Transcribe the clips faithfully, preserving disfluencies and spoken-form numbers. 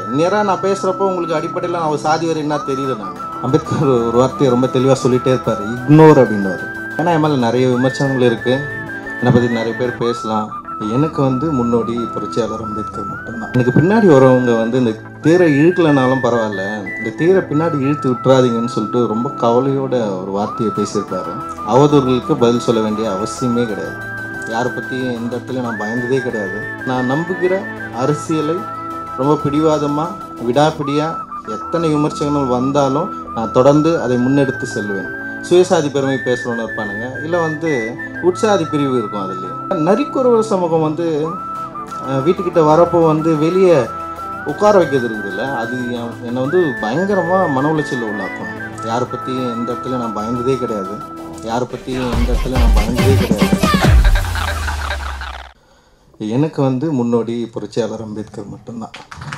நேராக நான் பேசுகிறப்போ உங்களுக்கு அடிப்படையில் அவர் சாதி வரை என்ன தெரியல. நான் அம்பேத்கர் ஒரு வார்த்தையை ரொம்ப தெளிவாக சொல்லிகிட்டே இருப்பார், இக்னோர் அப்படின்வார். ஏன்னா என் மேலே நிறைய விமர்சனங்கள் இருக்குது, என்னை பற்றி நிறைய பேர் பேசலாம். எனக்கு வந்து முன்னோடி புரட்சியாளர் அம்பேத்கர் மட்டும்தான். எனக்கு பின்னாடி வரவங்க வந்து இந்த தேரை இழுக்கலைனாலும் பரவாயில்ல, இந்த தேரை பின்னாடி இழுத்து விட்டுறாதீங்கன்னு சொல்லிட்டு ரொம்ப கவலையோட ஒரு வார்த்தையை பேசியிருக்காரு. அவதூறுகளுக்கு பதில் சொல்ல வேண்டிய அவசியமே கிடையாது. யாரை பற்றி எந்த இடத்துல நான் பயந்ததே கிடையாது. நான் நம்புகிற அரசியலை ரொம்ப பிடிவாதமாக விடாப்பிடியாக எத்தனை விமர்சனங்கள் வந்தாலும் நான் தொடர்ந்து அதை முன்னெடுத்து செல்வேன். சுயசாதி பெருமை பேசுகிறோன்னு இருப்பானுங்க, இல்லை வந்து உற்சாதி பிரிவு இருக்கும். அதுலேயே நரிக்குறவர் சமூகம் வந்து வீட்டுக்கிட்ட வரப்போ வந்து வெளியே உட்கார வைக்கிறது இருக்குது இல்லை, அது என்னை வந்து பயங்கரமாக மன உளைச்சல் உள்ளாக்கும். யாரை பற்றி எந்த இடத்துல நான் பயந்ததே கிடையாது. யாரை பற்றி எந்த இடத்துல நான் பயந்ததே கிடையாது. எனக்கு வந்து முன்னோடி புரட்சியாளர் அம்பேத்கர் மட்டும்தான்.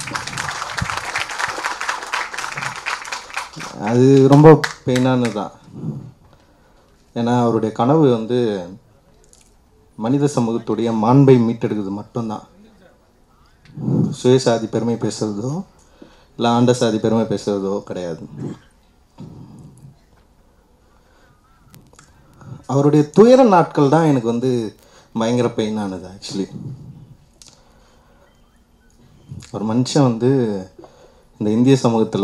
அது ரொம்ப பெயினானது தான். ஏன்னா அவருடைய கனவு வந்து மனித சமூகத்துடைய மாண்பை மீட்டெடுக்கிறது மட்டும்தான். சுயசாதி பெருமை பேசுகிறதோ இல்லை ஆண்ட சாதி பெருமை பேசுகிறதோ கிடையாது. அவருடைய துயர நாட்கள் தான் எனக்கு வந்து பயங்கர பெயினானது. ஆக்சுவலி ஒரு மனுஷன் வந்து இந்த இந்திய சமூகத்தில்,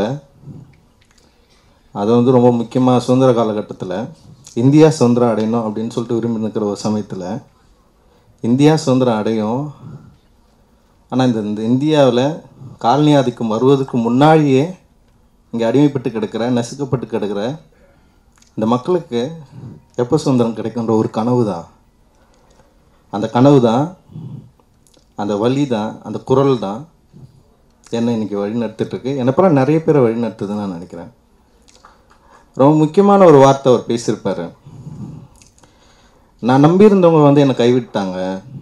அது வந்து ரொம்ப முக்கியமாக சுதந்திர காலகட்டத்தில் இந்தியா சுதந்திரம் அடையணும் அப்படின்னு சொல்லிட்டு விரும்பி நிற்கிற ஒரு சமயத்தில் இந்தியா சுதந்திரம் அடையும். ஆனால் இந்த இந்த இந்தியாவில் காலனி ஆதிக்கம் வருவதற்கு முன்னாடியே இங்கே அடிமைப்பட்டு கிடக்கிற, நசுக்கப்பட்டு கிடக்கிற இந்த மக்களுக்கு எப்போ சுதந்திரம் கிடைக்குன்ற ஒரு கனவு தான். அந்த கனவு தான், அந்த வழி தான், அந்த குரல் தான் என்னை இன்றைக்கி வழி நடத்திட்டுருக்கு. என்னப்பறம் நிறைய பேரை வழி நடத்துதுன்னு நான் நினைக்கிறேன். ரொம்ப முக்கியமான ஒரு வார்த்தை அவர் பேசியிருப்பார். நான் நம்பியிருந்தவங்க வந்து என்னை கைவிட்டாங்க,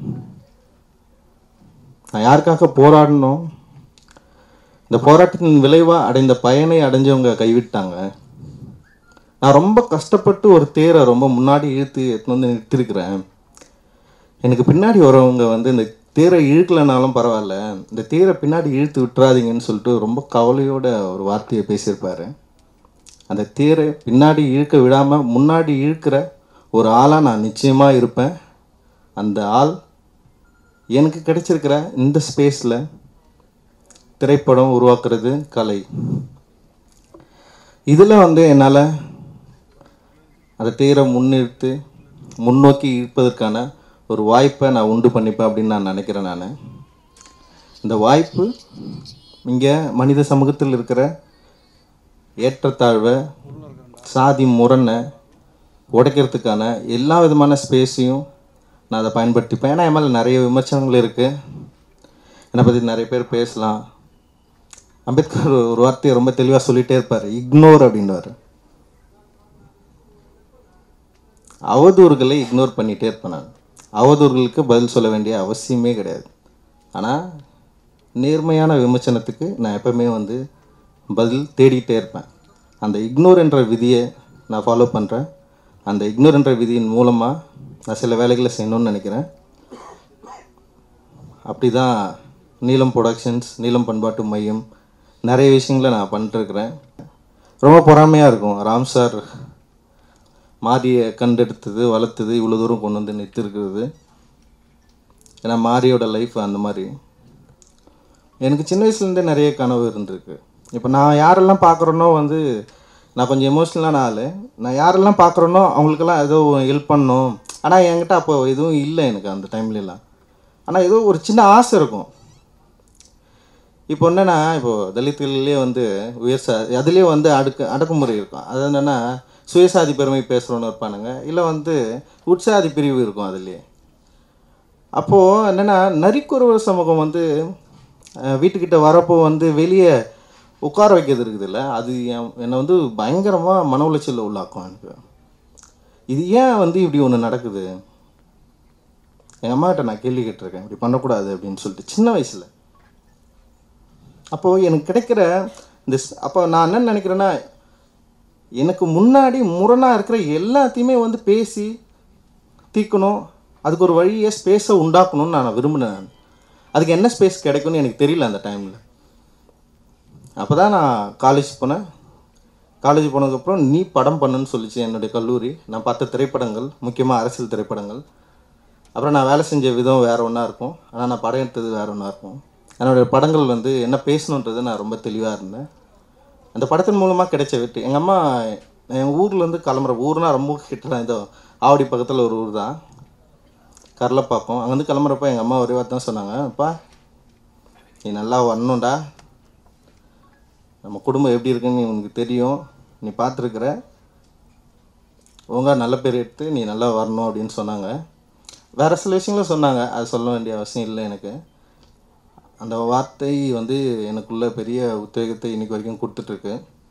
நான் யாருக்காக போராடணும், இந்த போராட்டத்தின் விளைவாக அடைந்த பயனை அடைஞ்சவங்க கைவிட்டாங்க. நான் ரொம்ப கஷ்டப்பட்டு ஒரு தேரை ரொம்ப முன்னாடி இழுத்து எடுத்துன்னு வந்து நிறுத்திருக்கிறேன். எனக்கு பின்னாடி வரவங்க வந்து இந்த தேரை இழுக்கலைனாலும் பரவாயில்ல, இந்த தேரை பின்னாடி இழுத்து விட்டுறாதீங்கன்னு சொல்லிட்டு ரொம்ப கவலையோட ஒரு வார்த்தையை பேசியிருப்பார். அந்த தேரை பின்னாடி இழுக்க விடாமல் முன்னாடி இழுக்கிற ஒரு ஆளாக நான் நிச்சயமாக இருப்பேன். அந்த ஆள் எனக்கு கிடைச்சிருக்கிற இந்த ஸ்பேஸில் திரைப்படம் உருவாக்குறது, கலை, இதில் வந்து என்னால் அந்த தேரை முன்னிறுத்து முன்னோக்கி இழுப்பதற்கான ஒரு வாய்ப்பை நான் உண்டு பண்ணிப்பேன் அப்படின்னு நான் நினைக்கிறேன். நான் இந்த வாய்ப்பு இங்கே மனித சமூகத்தில் இருக்கிற ஏற்றத்தாழ்வை, சாதி முரணை உடைக்கிறதுக்கான எல்லா விதமான ஸ்பேஸையும் நான் அதை பயன்படுத்திப்பேன். ஏன்னா என் மேலே நிறைய விமர்சனங்கள் இருக்குது, என்னை பற்றி நிறைய பேர் பேசலாம். அம்பேத்கர் ஒரு வார்த்தையை ரொம்ப தெளிவாக சொல்லிகிட்டே இருப்பார், இக்னோர் அப்படின்வார். அவதூறுகளை இக்னோர் பண்ணிகிட்டே இருப்பேன். நான் அவதூறுகளுக்கு பதில் சொல்ல வேண்டிய அவசியமே கிடையாது. ஆனால் நேர்மையான விமர்சனத்துக்கு நான் எப்பவுமே வந்து பதில் தேடிகிட்டே இருப்பேன். அந்த இக்னோர் என்ற விதியை நான் ஃபாலோ பண்ணுறேன். அந்த இக்னோர் என்ற விதியின் மூலமாக நான் சில வேலைகளை செய்யணும்னு நினைக்கிறேன். அப்படி தான் நீலம் ப்ரொடக்ஷன்ஸ், நீலம் பண்பாட்டு மையம் நிறைய விஷயங்களை நான் பண்ணிட்டுருக்கிறேன். ரொம்ப பொறாமையாக இருக்கும். ராம் சார் மாரியை கண்டெடுத்தது, வளர்த்தது, இவ்வளோ தூரம் கொண்டு வந்து நிறுத்திருக்கிறது. ஏன்னா மாரியோட லைஃப் அந்த மாதிரி. எனக்கு சின்ன வயசுலேருந்தே நிறைய கனவு இருந்திருக்கு. இப்போ நான் யாரெல்லாம் பார்க்குறேனோ வந்து நான் கொஞ்சம் எமோஷ்னலான ஆள். நான் யாரெல்லாம் பார்க்குறேனோ அவங்களுக்கெல்லாம் ஏதோ ஹெல்ப் பண்ணணும். ஆனால் என்கிட்ட அப்போ எதுவும் இல்லை எனக்கு அந்த டைம்லலாம். ஆனால் ஏதோ ஒரு சின்ன ஆசை இருக்கும். இப்போ என்னென்னா, இப்போது தலித்துகளிலே வந்து உயர் சா அதுலேயே வந்து அடுக்கு அடக்குமுறை இருக்கும். அது என்னென்னா சுயசாதி பெருமை பேசுகிறோன்னு இருப்பானுங்க, இல்லை வந்து உற்சாதி பிரிவு இருக்கும் அதுலேயே. அப்போது என்னென்னா நரிக்குறவர் சமூகம் வந்து வீட்டுக்கிட்ட வரப்போ வந்து வெளியே உட்கார வைக்கிறது இருக்குது இல்லை, அது என்னை வந்து பயங்கரமாக மன உளைச்சலில் உள்ளாக்கும். எனக்கு இது ஏன் வந்து இப்படி ஒன்று நடக்குது? எங்கள் அம்மாக்கிட்ட நான் கேள்வி கேட்டிருக்கேன், இப்படி பண்ணக்கூடாது அப்படின்னு சொல்லிட்டு சின்ன வயசில். அப்போது எனக்கு கிடைக்கிற இந்த அப்போ நான் என்ன நினைக்கிறேன்னா, எனக்கு முன்னாடி முரணாக இருக்கிற எல்லாத்தையுமே வந்து பேசி தீர்க்கணும், அதுக்கு ஒரு வழியை ஸ்பேஸை உண்டாக்கணும்னு நான் விரும்பினேன். அதுக்கு என்ன ஸ்பேஸ் கிடைக்கும்னு எனக்கு தெரியல அந்த டைமில். அப்போ தான் நான் காலேஜ் போனேன். காலேஜ் போனதுக்கப்புறம் நீ படம் பண்ணுன்னு சொல்லிச்சு என்னுடைய கல்லூரி. நான் பார்த்த திரைப்படங்கள் முக்கியமாக அரசியல் திரைப்படங்கள். அப்புறம் நான் வேலை செஞ்ச விதம் வேறு ஒன்றா இருக்கும், ஆனால் நான் படம் எடுத்தது வேறு ஒன்றா இருக்கும். என்னுடைய படங்கள் வந்து என்ன பேசணுன்றது நான் ரொம்ப தெளிவாக இருந்தேன். அந்த படத்தின் மூலமாக கிடைச்ச வெற்றி. எங்கள் அம்மா எங்கள் ஊர்லேருந்து கிளம்புற ஊர்னால் ரொம்ப கிட்ட தான், இதோ ஆவடி பக்கத்தில் ஒரு ஊர் தான், கரலப்பாக்கம். அங்கேருந்து கிளம்புறப்ப எங்கள் அம்மா ஒரே வார்த்தை தான் சொன்னாங்க, அப்பா நீ நல்லா வரணும்டா, நம்ம குடும்பம் எப்படி இருக்குன்னு உனக்கு தெரியும், நீ பார்த்துருக்குற, ஒழுங்காக நல்ல பேர் எடுத்து நீ நல்லா வரணும் அப்படின்னு சொன்னாங்க. வேறு சில விஷயங்களும் சொன்னாங்க, அது சொல்ல வேண்டிய அவசியம் இல்லை எனக்கு. அந்த வார்த்தை வந்து எனக்குள்ள பெரிய உத்வேகத்தை இன்றைக்கி வரைக்கும் கொடுத்துட்ருக்கு.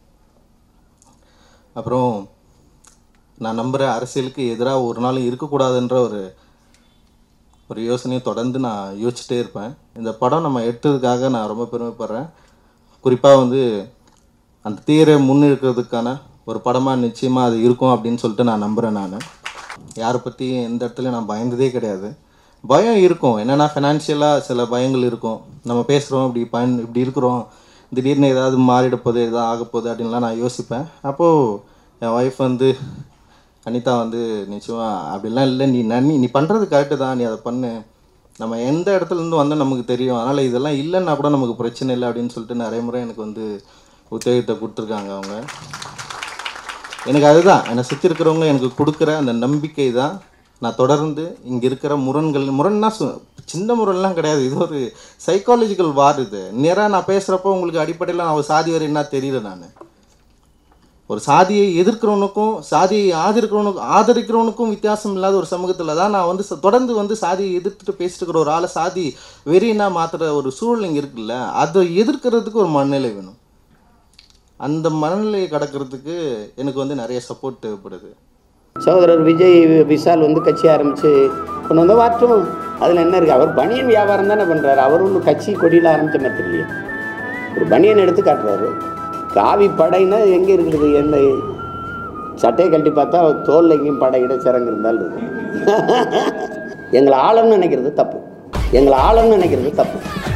அப்புறம் நான் நம்புகிற அரசியலுக்கு எதிராக ஒரு நாள் இருக்கக்கூடாதுன்ற ஒரு ஒரு யோசனையை தொடர்ந்து நான் யோசிச்சுட்டே இருப்பேன். இந்த படம் நம்ம எடுத்ததுக்காக நான் ரொம்ப பெருமைப்படுறேன். குறிப்பாக வந்து அந்த தீரை முன்னெடுக்கிறதுக்கான ஒரு படமாக நிச்சயமாக அது இருக்கும் அப்படின்னு சொல்லிட்டு நான் நம்புகிறேன். நான் யாரை பற்றி எந்த இடத்துலையும் நான் பயந்ததே கிடையாது. பயம் இருக்கும், என்னென்னா ஃபினான்ஷியலாக சில பயங்கள் இருக்கும். நம்ம பேசுகிறோம், இப்படி பயன் இப்படி இருக்கிறோம், திடீர்னு ஏதாவது மாறிட போகுது, எதாவது ஆக போகுது அப்படின்லாம் நான் யோசிப்பேன். அப்போது என் ஒய்ஃப் வந்து அனிதா வந்து நிச்சயமாக அப்படிலாம் இல்லை, நீ நன்னி நீ பண்ணுறது கரெக்டு தான், நீ அதை பண்ணு, நம்ம எந்த இடத்துலேருந்து வந்தால் நமக்கு தெரியும், அதனால் இதெல்லாம் இல்லைன்னா கூட நமக்கு பிரச்சனை இல்லை அப்படின்னு சொல்லிட்டு நிறைய முறை எனக்கு வந்து உத்வேகத்தை கொடுத்துருக்காங்க அவங்க. எனக்கு அதுதான் என்னை சுற்றி இருக்கிறவங்க எனக்கு கொடுக்குற அந்த நம்பிக்கை தான். நான் தொடர்ந்து இங்கே இருக்கிற முரண்கள், முரண்னா சு சின்ன முரண்லாம் கிடையாது, இது ஒரு சைக்காலஜிக்கல் வார். இது நேராக நான் பேசுகிறப்போ உங்களுக்கு அடிப்படையில் நான் ஒரு சாதி வரை என்ன தெரியல. நான் ஒரு சாதியை எதிர்க்கிறவனுக்கும் சாதியை ஆதரிக்கிறவனுக்கும் ஆதரிக்கிறவனுக்கும் வித்தியாசம் இல்லாத ஒரு சமூகத்தில் தான் நான் வந்து தொடர்ந்து வந்து சாதியை எதிர்த்துட்டு பேசிட்டு இருக்கிற ஒரு ஆளை சாதி வெறினா மாற்றுற ஒரு சூழ்நிலை இங்கே இருக்குல்ல, அதை எதிர்க்கிறதுக்கு ஒரு மனநிலை வேணும். அந்த மனநிலையை கடக்கிறதுக்கு எனக்கு வந்து நிறைய சப்போர்ட் தேவைப்படுது. சகோதரர் விஜய் விஷால் வந்து கட்சி ஆரம்பித்து கொண்டு வந்தால் வாட்டும் அதில் என்ன இருக்குது, அவர் பனியன் வியாபாரம் தானே பண்ணுறாரு, அவர் ஒன்றும் கட்சி கொடியில் ஆரம்பித்த மாதிரி இல்லையா, ஒரு பனியன் எடுத்து காட்டுறாரு. காவி படைன்னா எங்கே இருக்குது, எந்த சட்டையை கழட்டி பார்த்தா தோலில் எங்கேயும் படை இட சிறங்கு இருந்தாலும் இருக்கும். எங்களை ஆழம்னு நினைக்கிறது தப்பு, எங்களை ஆழம்னு நினைக்கிறது தப்பு.